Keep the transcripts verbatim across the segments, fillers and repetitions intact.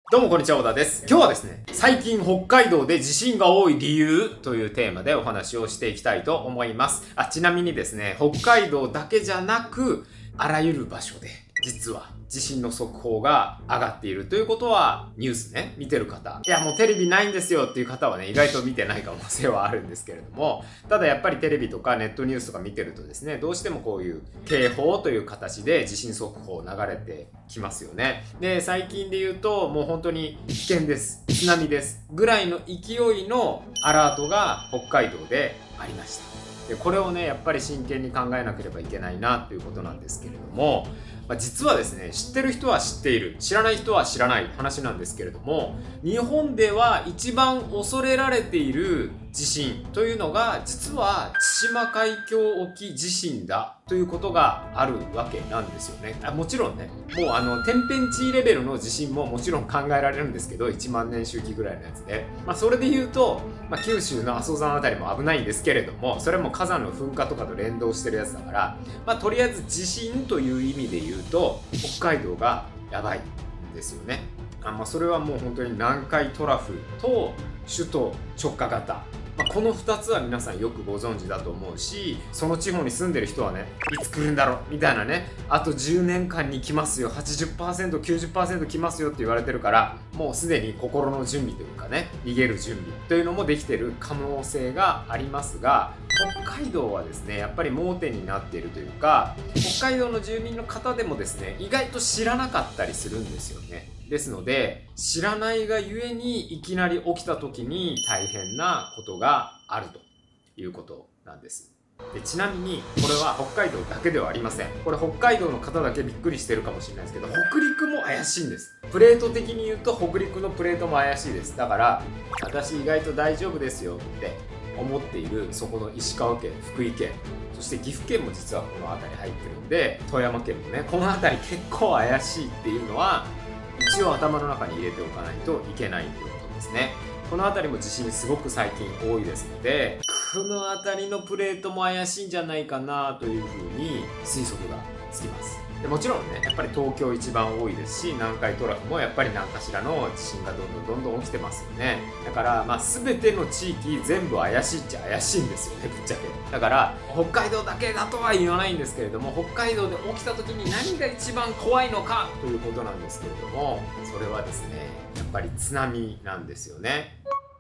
どうもこんにちは、小田です。今日はですね、最近北海道で地震が多い理由というテーマでお話をしていきたいと思います。あ、ちなみにですね、北海道だけじゃなく、あらゆる場所で、実は地震の速報が上がっているということは、ニュースね、見てる方。いや、もうテレビないんですよっていう方はね、意外と見てない可能性はあるんですけれども、ただやっぱりテレビとかネットニュースとか見てるとですね、どうしてもこういう警報という形で地震速報流れてきますよね。で、最近で言うと、もう本当に危険です。津波です。ぐらいの勢いのアラートが北海道でありました。でこれをねやっぱり真剣に考えなければいけないなということなんですけれども、まあ、実はですね知ってる人は知っている、知らない人は知らない話なんですけれども、日本では一番恐れられている地震というのが実は千島海峡沖地震だということがあるわけなんですよね。あもちろんね、もうあの天変地異レベルの地震ももちろん考えられるんですけど、いちまんねん周期ぐらいのやつで、まあ、それで言うと、まあ、九州の阿蘇山あたりも危ないんですけれども、それも火山の噴火とかと連動してるやつだから、まあ、とりあえず地震という意味で言うと北海道がやばいんですよね。あ、まあ、それはもう本当に南海トラフと首都直下型、まあ、このふたつは皆さんよくご存知だと思うし、その地方に住んでる人はね、いつ来るんだろうみたいなね、あとじゅうねんかんに来ますよ、はちじゅっパーセント、きゅうじゅっパーセント 来ますよって言われてるから、もうすでに心の準備というかね、逃げる準備というのもできてる可能性がありますが、北海道はですねやっぱり盲点になっているというか、北海道の住民の方でもですね意外と知らなかったりするんですよね。ですので知らないがゆえにいきなり起きた時に大変なことがあるということなんです。でちなみにこれは北海道だけではありません。これ北海道の方だけびっくりしてるかもしれないですけど、北陸も怪しいんです。プレート的に言うと北陸のプレートも怪しいです。だから私意外と大丈夫ですよって思っているそこの石川県、福井県、そして岐阜県も実はこの辺り入ってるんで、富山県もねこの辺り結構怪しいっていうのは一応頭の中に入れておかないといけないということですね。この辺りも地震すごく最近多いですので、この辺りのプレートも怪しいんじゃないかなというふうに推測がつきます。でもちろんねやっぱり東京一番多いですし、南海トラフもやっぱり何かしらの地震がどんどんどんどん起きてますよね。だからまあ全ての地域全部怪しいっちゃ怪しいんですよね、ぶっちゃけ。だから北海道だけだとは言わないんですけれども、北海道で起きた時に何が一番怖いのかということなんですけれども、それはですねやっぱり津波なんですよね。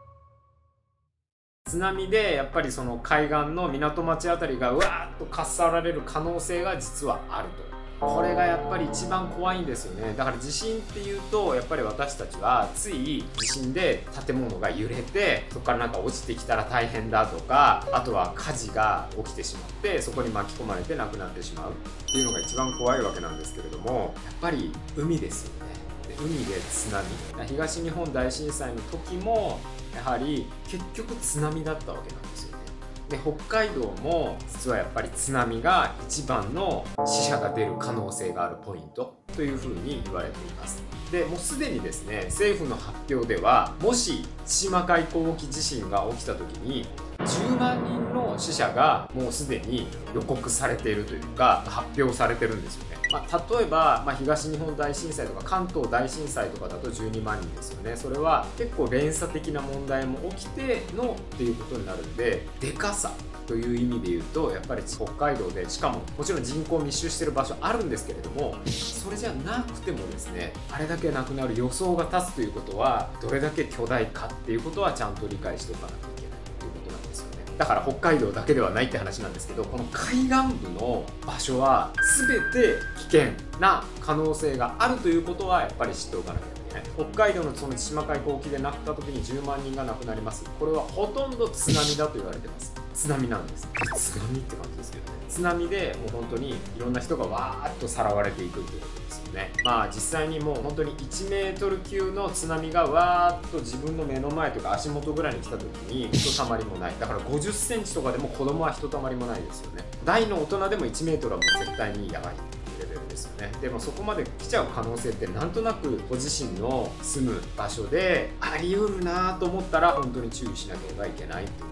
津波でやっぱりその海岸の港町あたりがうわーっとかっさられる可能性が実はあると。これがやっぱり一番怖いんですよね。だから地震っていうとやっぱり私たちはつい地震で建物が揺れてそこからなんか落ちてきたら大変だとか、あとは火事が起きてしまってそこに巻き込まれて亡くなってしまうっていうのが一番怖いわけなんですけれども、やっぱり海ですよね。海で津波、東日本大震災の時もやはり結局津波だったわけなんですよね。で北海道も実はやっぱり津波が一番の死者が出る可能性があるポイントというふうに言われています。でもうすでにですね政府の発表では、もし千島海溝沖地震が起きた時にじゅうまんにんの死者がもうすでに予告されているというか発表されてるんですよね。まあ、例えば、まあ、東日本大震災とか関東大震災とかだとじゅうにまんにんですよね。それは結構連鎖的な問題も起きてのっていうことになるんで、でかさという意味で言うとやっぱり北海道で、しかももちろん人口密集してる場所あるんですけれども、それじゃなくてもですねあれだけ亡くなる予想が立つということはどれだけ巨大かっていうことはちゃんと理解しておかなきゃいけないということなんですよね。だから北海道だけではないって話なんですけど、この海岸部の場所は全て危険な可能性があるということはやっぱり知っておかなきゃいけない。北海道のその千島海溝沖で亡くなった時にじゅうまんにんが亡くなります。これはほとんど津波だと言われてます。津波なんです。津波って感じですけどね。津波でもう本当にいろんな人がわーっとさらわれていくということですよね。まあ実際にもう本当にいちメートル級の津波がわーっと自分の目の前というか足元ぐらいに来た時にひとたまりもない。だからごじゅっセンチとかでも子供はひとたまりもないですよね。大の大人でもいちメートルはもう絶対にやばいレベルですよね。でもそこまで来ちゃう可能性ってなんとなくご自身の住む場所であり得るなと思ったら本当に注意しなければいけないということなんです。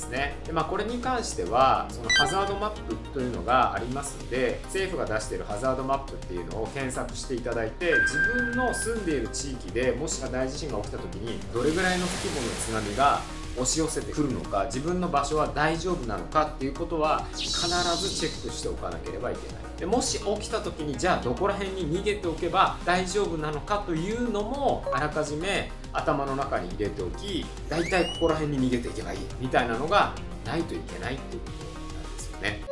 ですね。で、まあ、これに関してはそのハザードマップというのがありますので、政府が出しているハザードマップっていうのを検索していただいて、自分の住んでいる地域でもし大地震が起きた時にどれぐらいの規模の津波が押し寄せてくるのか、自分の場所は大丈夫なのかっていうことは必ずチェックしておかなければいけない。でもし起きた時にじゃあどこら辺に逃げておけば大丈夫なのかというのもあらかじめ頭の中に入れておき、大体ここら辺に逃げていけばいいみたいなのがないといけないっていうことなんですよね。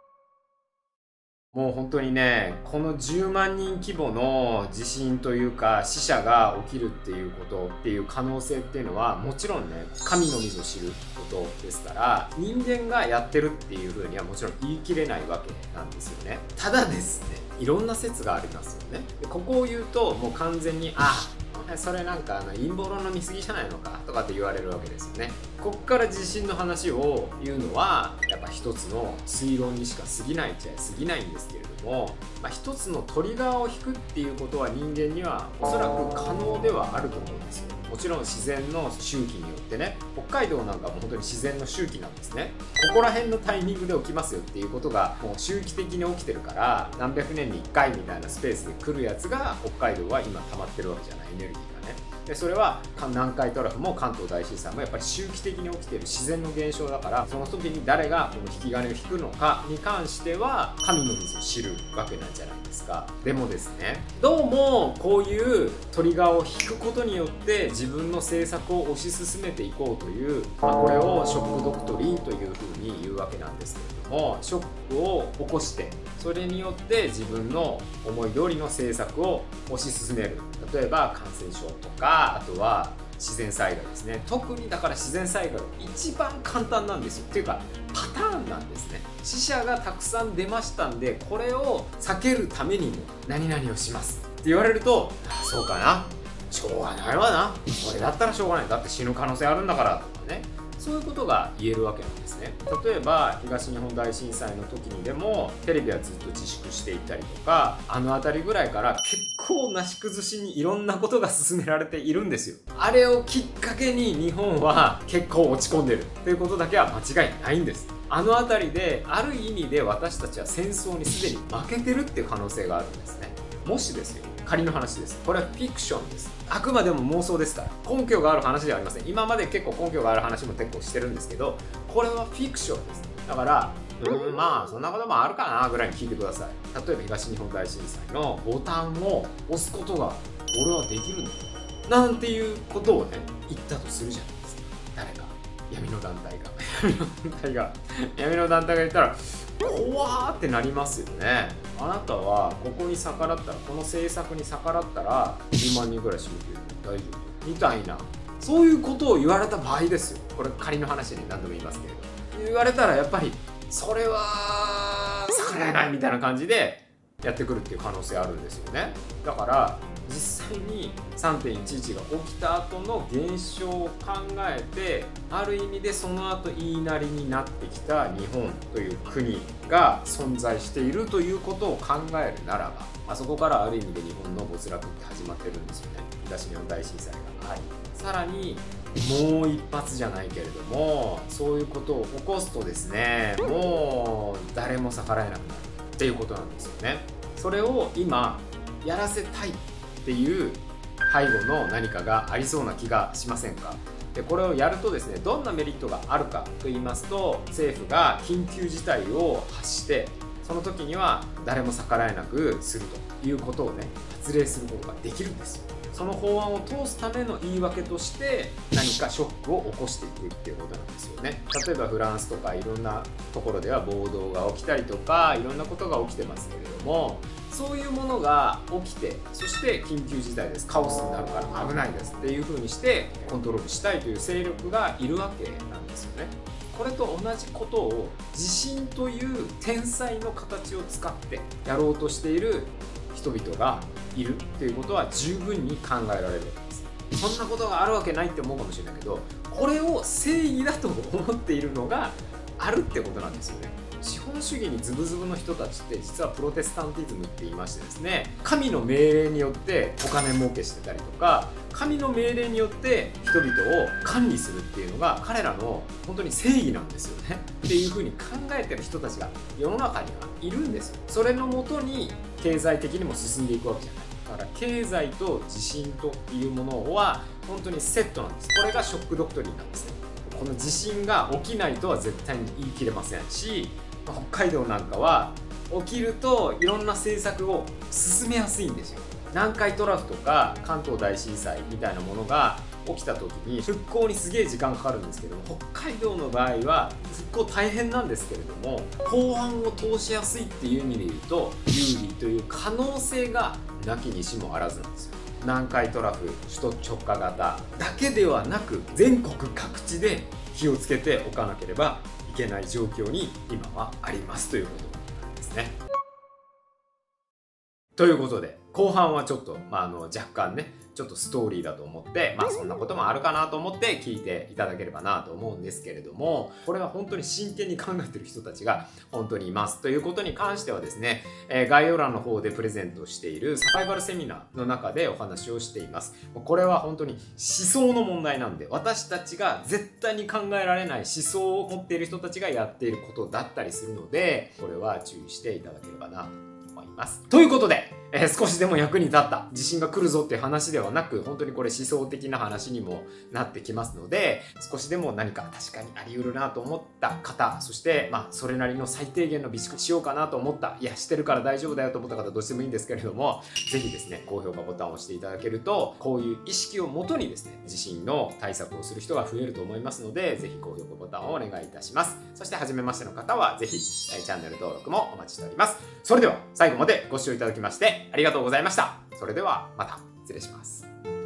もう本当にね、このじゅうまんにん規模の地震というか死者が起きるっていうことっていう可能性っていうのはもちろんね、神のみぞ知ることですから、人間がやってるっていうふうにはもちろん言い切れないわけなんですよね。ただですね、いろんな説がありますよね。でここを言うともう完全にあそれなんかあの陰謀論の見過ぎじゃないのかとかって言われるわけですよね。こっから地震の話を言うのはやっぱ一つの推論にしか過ぎないっちゃ過ぎないんですけれども、まあ、一つのトリガーを引くっていうことは人間にはおそらく可能ではあると思うんですよ。もちろん自然の周期によってね、北海道なんかも本当に自然の周期なんですね。ここら辺のタイミングで起きますよっていうことがもう周期的に起きてるから、何百年にいっかいみたいなスペースで来るやつが北海道は今溜まってるわけじゃない、エネルギーがね。でそれは南海トラフも関東大震災もやっぱり周期的に起きている自然の現象だから、その時に誰がこの引き金を引くのかに関しては神の水を知るわけなんじゃないですか。でもですね、どうもこういうトリガーを引くことによって自分の政策を推し進めていこうという、まあ、これをショックドクトリンというふうに言うわけなんですけれども、ショックを起こしてそれによって自分の思い通りの政策を推し進める。例えば感染症とか、あとは自然災害ですね。特にだから自然災害が一番簡単なんですよ。っていうかパターンなんですね。死者がたくさん出ましたんで、これを避けるためにも何々をしますって言われると、あそうかな、しょうがないわな、これだったらしょうがない、だって死ぬ可能性あるんだからとかね、そういうことが言えるわけなんですね。例えば東日本大震災の時にでもテレビはずっと自粛していたりとか、あの辺りぐらいから結構なし崩しにいろんなことが進められているんですよ。あれをきっかけに日本は結構落ち込んでるということだけは間違いないんです。あの辺りである意味で私たちは戦争にすでに負けてるっていう可能性があるんですね。もしですよ、仮の話です。これはフィクションです。あくまでも妄想ですから、根拠がある話ではありません。今まで結構根拠がある話も結構してるんですけど、これはフィクションです。だからうーんまあそんなこともあるかなぐらいに聞いてください。例えば東日本大震災のボタンを押すことが俺はできるんだなんていうことをね言ったとするじゃないですか。誰か闇の団体が闇の団体が闇の団体が言ったら怖ーってなりますよね。あなたはここに逆らったら、この政策に逆らったらじゅうまんにんぐらい死ぬけど大丈夫みたいな、そういうことを言われた場合ですよ。これ仮の話に何度も言いますけれど、言われたらやっぱりそれは逆らえないみたいな感じでやってくるっていう可能性あるんですよね。だから実際に さんてんいちいち が起きた後の現象を考えて、ある意味でその後言いなりになってきた日本という国が存在しているということを考えるならば、あそこからある意味で日本の没落って始まってるんですよね。東日本大震災があり、さらにもう一発じゃないけれどもそういうことを起こすとですね、もう誰も逆らえなくなるっていうことなんですよね。それを今やらせたいっていう背後の何かがありそうな気がしませんか？でこれをやるとですね、どんなメリットがあるかと言いますと、政府が緊急事態を発してその時には誰も逆らえなくするということをね発令することができるんですよ。その法案を通すための言い訳として何かショックを起こしていくっていうことなんですよね。例えばフランスとかいろんなところでは暴動が起きたりとかいろんなことが起きてますけれども、そういうものが起きて、そして緊急事態です、カオスになるから危ないですっていう風にしてコントロールしたいという勢力がいるわけなんですよね。これと同じことを地震という天才の形を使ってやろうとしている人々がいるっていうことは十分に考えられるわけです。そんなことがあるわけないって思うかもしれないけど、これを正義だと思っているのがあるってことなんですよね。 資本主義にズブズブの人たちって実はプロテスタンティズムって言いましてですね、神の命令によってお金儲けしてたりとか、神の命令によって人々を管理するっていうのが彼らの本当に正義なんですよねっていう風に考えてる人たちが世の中にはいるんですよ。それのもとに経済的にも進んでいくわけじゃない。だから経済と地震というものは本当にセットなんです。これがショックドクトリンなんですね。この地震が起きないとは絶対に言い切れませんし、北海道なんかは起きるといろんな政策を進めやすいんですよ。南海トラフとか関東大震災みたいなものが起きた時に復興にすげえ時間かかるんですけども、北海道の場合は復興大変なんですけれども、法案を通しやすいっていう意味で言うと有利という可能性がなきにしもあらずなんですよ。南海トラフ首都直下型だけではなく全国各地で気をつけておかなければいけない状況に今はありますということなんですね。ということで後半はちょっと、まあ、あの若干ねちょっとストーリーだと思って、まあそんなこともあるかなと思って聞いていただければなと思うんですけれども、これは本当に真剣に考えてる人たちが本当にいますということに関してはですね、えー、概要欄の方でプレゼントしているサバイバルセミナーの中でお話をしています。これは本当に思想の問題なんで、私たちが絶対に考えられない思想を持っている人たちがやっていることだったりするので、これは注意していただければなと思います。ということで、えー、少しでも役に立った地震が来るぞっていう話ではなく、本当にこれ思想的な話にもなってきますので、少しでも何か確かにあり得るなと思った方、そしてまあそれなりの最低限の備蓄しようかなと思った、いやしてるから大丈夫だよと思った方どうしてもいいんですけれども、ぜひですね高評価ボタンを押していただけると、こういう意識をもとにですね地震の対策をする人が増えると思いますので、ぜひ高評価ボタンをお願いいたします。そして初めましての方はぜひチャンネル登録もお待ちしております。それでは最後までご視聴いただきましてありがとうございました。それではまた失礼します。